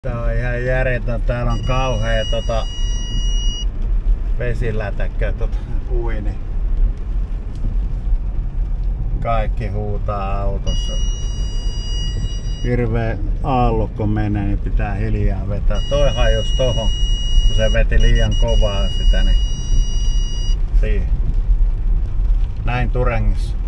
Tää on ihan järjetön. Täällä on kauhea vesilätäkkö uini. Kaikki huutaa autossa. Hirveä aallot kun menee, niin pitää hiljaa vetää. Toi hajos tohon, kun se veti liian kovaa sitä, niin siihen. Näin Turengissa.